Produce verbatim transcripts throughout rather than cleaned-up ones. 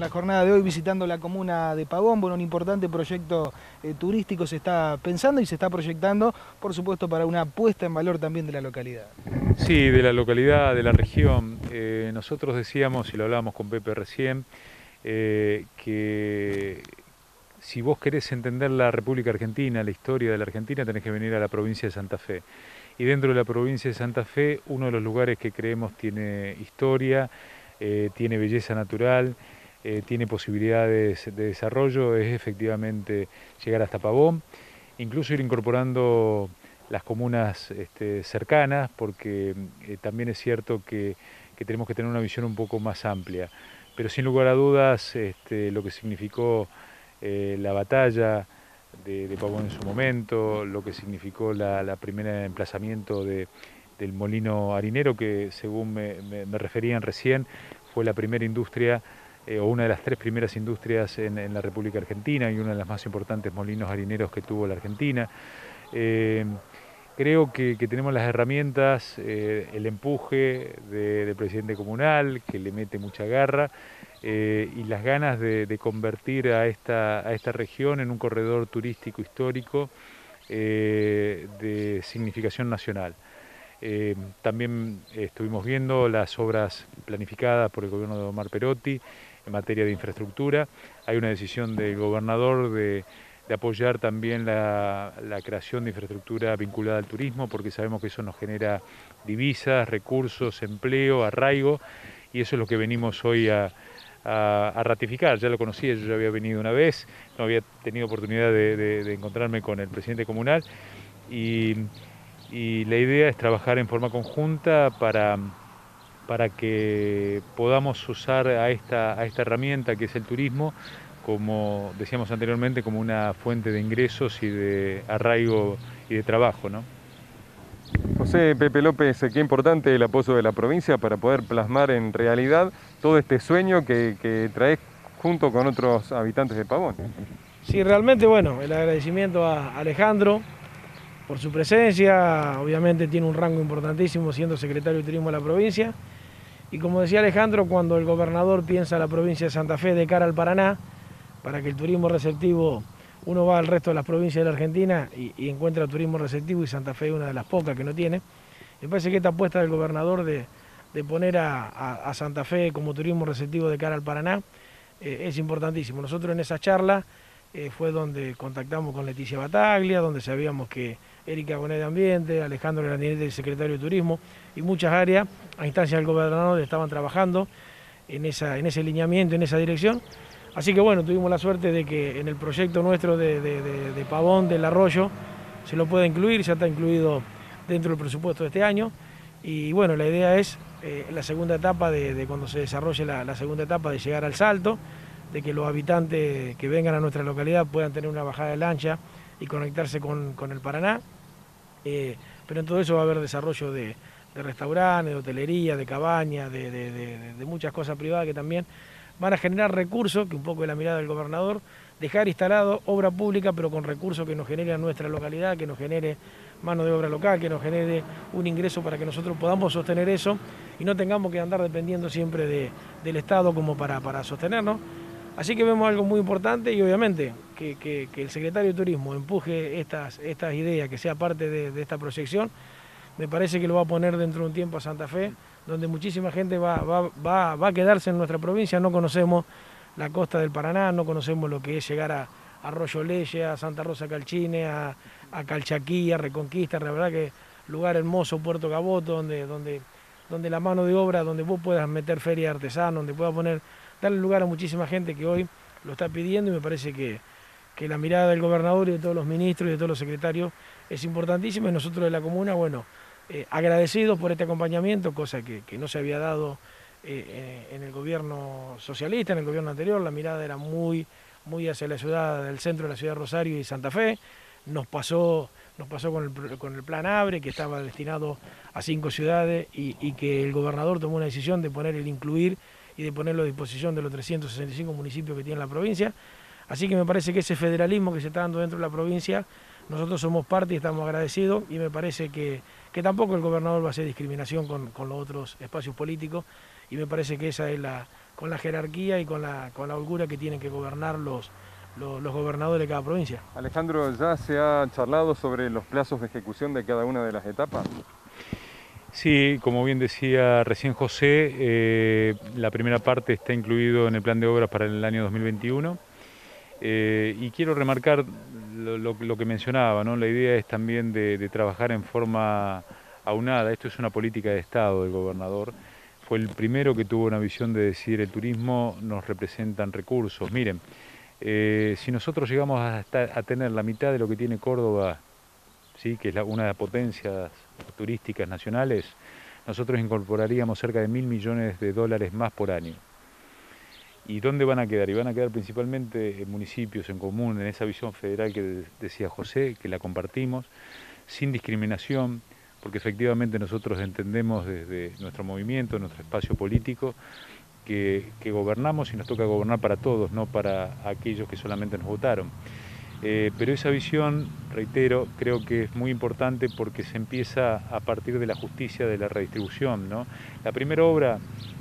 la jornada de hoy visitando la comuna de Pavón. Bueno, un importante proyecto eh, turístico se está pensando y se está proyectando, por supuesto, para una puesta en valor también de la localidad. Sí, de la localidad, de la región. Eh, nosotros decíamos, y lo hablábamos con Pepe recién, eh, que si vos querés entender la República Argentina, la historia de la Argentina, tenés que venir a la provincia de Santa Fe. Y dentro de la provincia de Santa Fe, uno de los lugares que creemos tiene historia, eh, tiene belleza natural, eh, tiene posibilidades de desarrollo, es efectivamente llegar hasta Pavón, incluso ir incorporando las comunas este, cercanas, porque eh, también es cierto que, que tenemos que tener una visión un poco más amplia. Pero sin lugar a dudas, este, lo que significó eh, la batalla de, de Pavón en su momento, lo que significó la, la primera emplazamiento de, del molino harinero, que según me, me, me referían recién, fue la primera industria eh, o una de las tres primeras industrias en, en la República Argentina y uno de los más importantes molinos harineros que tuvo la Argentina. Eh, Creo que, que tenemos las herramientas, eh, el empuje de, del presidente comunal, que le mete mucha garra, eh, y las ganas de, de convertir a esta, a esta región en un corredor turístico histórico eh, de significación nacional. Eh, también estuvimos viendo las obras planificadas por el gobierno de Omar Perotti en materia de infraestructura. Hay una decisión del gobernador de de apoyar también la, la creación de infraestructura vinculada al turismo, porque sabemos que eso nos genera divisas, recursos, empleo, arraigo, y eso es lo que venimos hoy a, a, a ratificar. Ya lo conocía, yo ya había venido una vez, no había tenido oportunidad de, de, de encontrarme con el presidente comunal, y, y la idea es trabajar en forma conjunta para, para que podamos usar a esta, a esta herramienta que es el turismo, como decíamos anteriormente, como una fuente de ingresos y de arraigo y de trabajo, ¿no? José Pepe López, qué importante el apoyo de la provincia para poder plasmar en realidad todo este sueño que, que traes junto con otros habitantes de Pavón. Sí, realmente, bueno, el agradecimiento a Alejandro por su presencia. Obviamente tiene un rango importantísimo siendo secretario de Turismo de la provincia. Y como decía Alejandro, cuando el gobernador piensa la provincia de Santa Fe de cara al Paraná, para que el turismo receptivo, uno va al resto de las provincias de la Argentina y, y encuentra turismo receptivo, y Santa Fe es una de las pocas que no tiene. Me parece que esta apuesta del gobernador de, de poner a, a, a Santa Fe como turismo receptivo de cara al Paraná eh, es importantísimo. Nosotros en esa charla eh, fue donde contactamos con Leticia Bataglia, donde sabíamos que Erika Bonet de Ambiente, Alejandro Grandinetti, el secretario de Turismo, y muchas áreas a instancia del gobernador estaban trabajando en, esa, en ese lineamiento, en esa dirección. Así que bueno, tuvimos la suerte de que en el proyecto nuestro de, de, de, de Pavón del Arroyo se lo pueda incluir, ya está incluido dentro del presupuesto de este año. Y bueno, la idea es eh, la segunda etapa, de, de cuando se desarrolle la, la segunda etapa, de llegar al Salto, de que los habitantes que vengan a nuestra localidad puedan tener una bajada de lancha y conectarse con, con el Paraná. Eh, pero en todo eso va a haber desarrollo de, de restaurantes, de hotelería, de cabañas, de, de, de, de muchas cosas privadas que también van a generar recursos, que un poco es la mirada del gobernador, dejar instalado obra pública, pero con recursos que nos genere a nuestra localidad, que nos genere mano de obra local, que nos genere un ingreso para que nosotros podamos sostener eso y no tengamos que andar dependiendo siempre de, del Estado como para, para sostenernos. Así que vemos algo muy importante y obviamente que, que, que el secretario de Turismo empuje estas, estas ideas, que sea parte de, de esta proyección, me parece que lo va a poner dentro de un tiempo a Santa Fe, donde muchísima gente va, va, va, va a quedarse en nuestra provincia. No conocemos la costa del Paraná, no conocemos lo que es llegar a, a Arroyo Leye, a Santa Rosa Calchine, a, a Calchaquí, a Reconquista. La verdad que lugar hermoso, Puerto Gaboto, donde, donde, donde la mano de obra, donde vos puedas meter feria de artesanos, donde puedas poner, darle lugar a muchísima gente que hoy lo está pidiendo, y me parece que, que la mirada del gobernador y de todos los ministros y de todos los secretarios es importantísima, y nosotros de la comuna, bueno, Eh, agradecidos por este acompañamiento, cosa que, que no se había dado eh, en el gobierno socialista, en el gobierno anterior. La mirada era muy, muy hacia la ciudad, del centro de la ciudad de Rosario y Santa Fe. Nos pasó, nos pasó con el, con el plan ABRE, que estaba destinado a cinco ciudades, y, y que el gobernador tomó una decisión de poner el incluir y de ponerlo a disposición de los trescientos sesenta y cinco municipios que tiene la provincia. Así que me parece que ese federalismo que se está dando dentro de la provincia, nosotros somos parte y estamos agradecidos, y me parece que, que tampoco el gobernador va a hacer discriminación con, con los otros espacios políticos, y me parece que esa es la, con la jerarquía y con la, con la holgura que tienen que gobernar los, los, los gobernadores de cada provincia. Alejandro, ¿ya se ha charlado sobre los plazos de ejecución de cada una de las etapas? Sí, como bien decía recién José, eh, la primera parte está incluido en el plan de obras para el año dos mil veintiuno. Eh, y quiero remarcar lo, lo, lo que mencionaba, ¿no? La idea es también de, de trabajar en forma aunada. Esto es una política de Estado del gobernador. Fue el primero que tuvo una visión de decir el turismo nos representan recursos. Miren, eh, si nosotros llegamos a, estar, a tener la mitad de lo que tiene Córdoba, ¿sí? Que es la, una de las potencias turísticas nacionales, nosotros incorporaríamos cerca de mil millones de dólares más por año. ¿Y dónde van a quedar? Y van a quedar principalmente en municipios en común, en esa visión federal que decía José, que la compartimos, sin discriminación, porque efectivamente nosotros entendemos desde nuestro movimiento, nuestro espacio político, que, que gobernamos y nos toca gobernar para todos, no para aquellos que solamente nos votaron. Eh, pero esa visión, reitero, creo que es muy importante porque se empieza a partir de la justicia de la redistribución, ¿no? La primera obra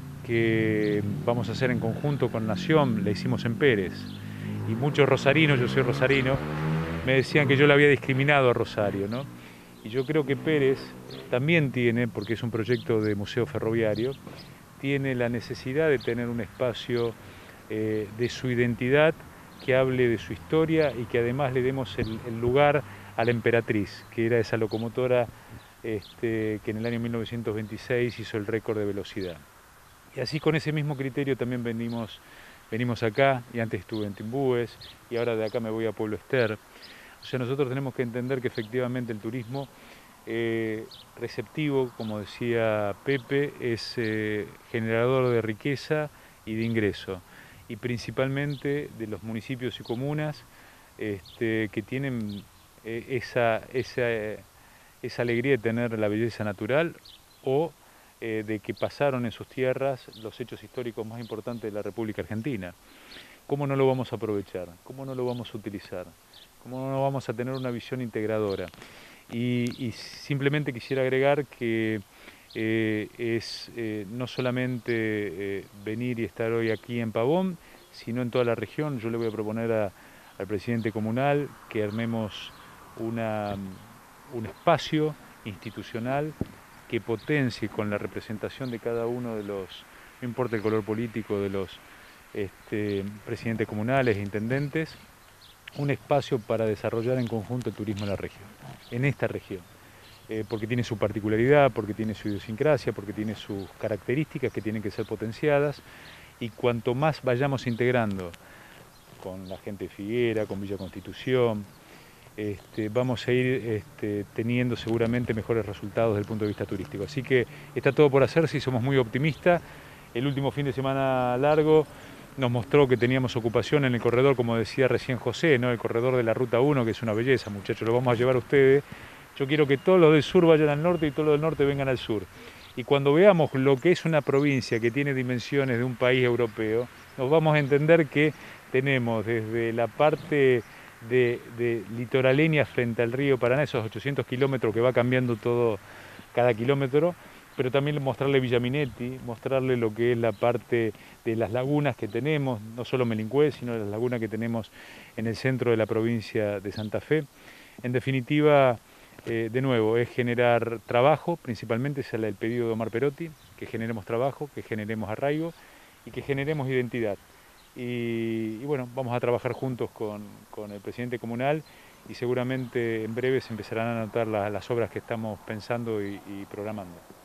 que vamos a hacer en conjunto con Nación la hicimos en Pérez, y muchos rosarinos, yo soy rosarino, me decían que yo le había discriminado a Rosario, ¿no? Y yo creo que Pérez también tiene, porque es un proyecto de museo ferroviario, tiene la necesidad de tener un espacio eh, de su identidad, que hable de su historia y que además le demos el, el lugar a la Emperatriz, que era esa locomotora este, que en el año mil novecientos veintiséis hizo el récord de velocidad. Y así con ese mismo criterio también venimos, venimos acá, y antes estuve en Timbúes, y ahora de acá me voy a Pueblo Ester. O sea, nosotros tenemos que entender que efectivamente el turismo eh, receptivo, como decía Pepe, es eh, generador de riqueza y de ingreso, y principalmente de los municipios y comunas este, que tienen eh, esa, esa, esa alegría de tener la belleza natural o eh, de que pasaron en sus tierras los hechos históricos más importantes de la República Argentina. ¿Cómo no lo vamos a aprovechar? ¿Cómo no lo vamos a utilizar? ¿Cómo no vamos a tener una visión integradora? Y, y simplemente quisiera agregar que eh, es eh, no solamente eh, venir y estar hoy aquí en Pavón, sino en toda la región. Yo le voy a proponer a, al presidente comunal que armemos una, un espacio institucional que potencie con la representación de cada uno de los, no importa el color político, de los este, presidentes comunales e intendentes, un espacio para desarrollar en conjunto el turismo en la región, en esta región, eh, porque tiene su particularidad, porque tiene su idiosincrasia, porque tiene sus características que tienen que ser potenciadas, y cuanto más vayamos integrando con la gente de Figuera, con Villa Constitución, este, vamos a ir este, teniendo seguramente mejores resultados desde el punto de vista turístico. Así que está todo por hacerse y somos muy optimistas. El último fin de semana largo nos mostró que teníamos ocupación en el corredor, como decía recién José, ¿no? El corredor de la Ruta uno, que es una belleza, muchachos, lo vamos a llevar a ustedes. Yo quiero que todos los del sur vayan al norte y todos los del norte vengan al sur. Y cuando veamos lo que es una provincia que tiene dimensiones de un país europeo, nos vamos a entender que tenemos desde la parte de, de litoraleña frente al río Paraná, esos ochocientos kilómetros que va cambiando todo cada kilómetro, pero también mostrarle Villaminetti, mostrarle lo que es la parte de las lagunas que tenemos, no solo Melincue, sino las lagunas que tenemos en el centro de la provincia de Santa Fe. En definitiva, eh, de nuevo, es generar trabajo, principalmente es el pedido de Omar Perotti, que generemos trabajo, que generemos arraigo y que generemos identidad. Y, y bueno, vamos a trabajar juntos con, con el presidente comunal y seguramente en breve se empezarán a anotar la, las obras que estamos pensando y, y programando.